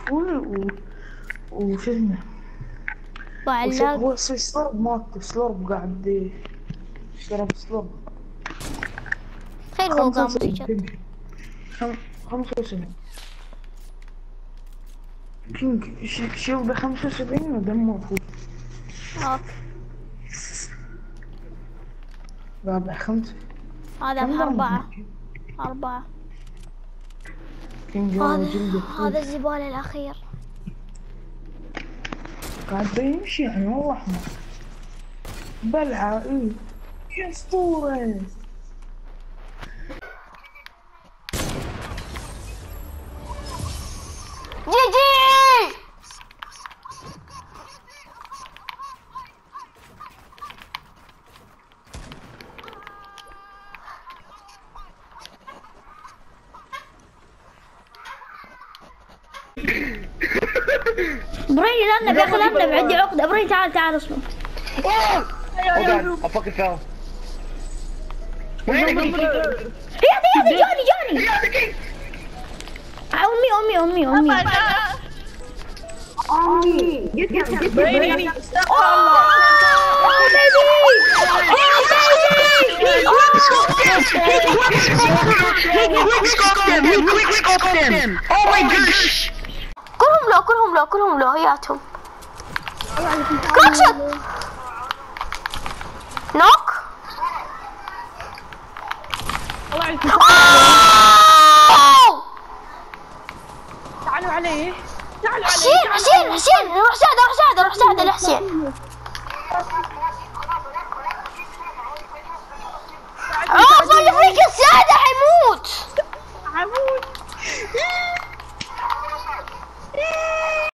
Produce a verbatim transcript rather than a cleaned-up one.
و وشو اسمه وش- وعلاق هو في سلورب مالته سلورب قاعد يشرب سلورب. خير هو خمسة قام وسبعين سجد. تمشي. خم... خمسة وسبعين كينج ش- شيلده خمسة وسبعين ودمه فوق. اوكي رابع خمسة. هذا كم بأربعة. دمج؟ أربعة. كينج والله هذا جلده فوق. هذا الزبالة الأخير. قاعد يمشي يعني والله احمر. بلعة ايه يا اسطورة. جي جي. بريني الأرنب يا أخي الأرنب عندي عقدة. بريني تعال تعال اصبر. Oh god, I fucking fell. Where'd it go? يا أخي يا أخي جاني جاني. أمي أمي أمي أمي. امي جيت جيت بريني Oh baby. Oh my gosh! كلهم لو كلهم لو كلهم لو هياتهم. كراكشوت. نوك. تعالوا عليه تعالوا عليه حسين حسين حسين روح ساعده روح ساعده روح ساعده لحسين.